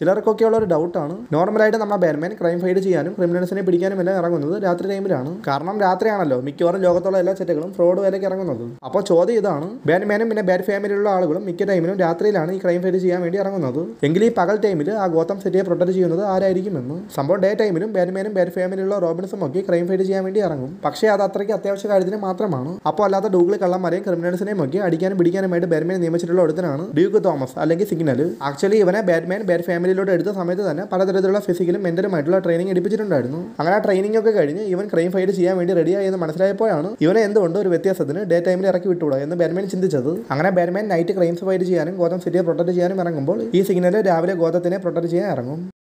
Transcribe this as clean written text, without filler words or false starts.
ചിലർക്കൊക്കെയുള്ള ഒരു ഡൗട്ടാണ്, നോർമലായിട്ട് നമ്മുടെ ബാറ്റ്മാൻ ക്രൈം ഫൈറ്റ് ചെയ്യാനും ക്രിമിനൽസിനെ പിടിക്കാനും എല്ലാം ഇറങ്ങുന്നത് രാത്രി ടൈമിലാണ്. കാരണം രാത്രിയാണല്ലോ മിക്കവാറും ലോകത്തുള്ള എല്ലാ സെറ്റുകളും ഫ്രോഡ് വേലയ്ക്ക് ഇറങ്ങുന്നത്. അപ്പോൾ ചോദ്യം ഇതാണ്, ബാറ്റ്മാനും പിന്നെ ബാറ്റ് ഫാമിലിയിലുള്ള ആളുകളും മിക്ക ടൈമിലും രാത്രിയിലാണ് ഈ ക്രൈം ഫൈറ്റ് ചെയ്യാൻ വേണ്ടി ഇറങ്ങുന്നത്. എങ്കിൽ ഈ പകൽ ടൈമിൽ ആ ഗോതം സിറ്റിയെ പ്രൊട്ടക്ട് ചെയ്യുന്നത് ആരായിരിക്കുമെന്ന്. സംഭവം ഡേ ടൈമിലും ബാറ്റ്മാനും ബാറ്റ് ഫാമിലിയിലുള്ള റോബിൻസും ഒക്കെ ക്രൈം ഫൈറ്റ് ചെയ്യാൻ വേണ്ടി ഇറങ്ങും. പക്ഷേ അത് അത്രയ്ക്ക് അത്യാവശ്യ കാര്യത്തിന് മാത്രമാണ്. അപ്പോൾ അല്ലാത്ത ഡൂഗ്ലി കള്ളന്മാരെയും ക്രിമിനൽസിനെയും ഒക്കെ അടിക്കാനും പിടിക്കാനുമായിട്ട് ബാറ്റ്മാൻ നിയമിച്ചിട്ടുള്ള ഒരുത്തനാണ് ഡ്യൂക്ക് തോമസ് അല്ലെങ്കിൽ സിഗ്നൽ. ആക്ച്വലി ഇവനെ ബാറ്റ്മാൻ ബാറ്റ് ഫാമിലിയിലോട്ട് എടുത്ത സമയത്ത് തന്നെ പലതരത്തിലുള്ള ഫിസിക്കലും മെന്റലുമായിട്ടുള്ള ട്രെയിനിങ് എടുപ്പിച്ചിട്ടുണ്ടായിരുന്നു. അങ്ങനെ ആ ട്രെയിനിങ് ഒക്കെ കഴിഞ്ഞ് ഇവൻ ക്രൈം ഫൈറ്റ് ചെയ്യാൻ വേണ്ടി റെഡിയായി എന്ന് മനസ്സിലായപ്പോഴാണ് ഇവനെ എന്തുകൊണ്ട് ഒരു വ്യത്യാസത്തിന് ഡേ ടൈമിൽ ഇറക്കി വിട്ടുകൂടാ എന്ന് ബാറ്റ്മാൻ ചിന്തിച്ചത്. അങ്ങനെ ബാറ്റ്മാൻ നൈറ്റ് ക്രൈംസ് ഫൈറ്റ് ചെയ്യാനും ഗോതം സിറ്റിയെ പ്രൊട്ടക്ട് ചെയ്യാനും ഇറങ്ങുമ്പോൾ ഈ സിഗ്നൽ രാവിലെ ഗോതത്തിനെ പ്രൊട്ടക്ട് ചെയ്യാൻ ഇറങ്ങും.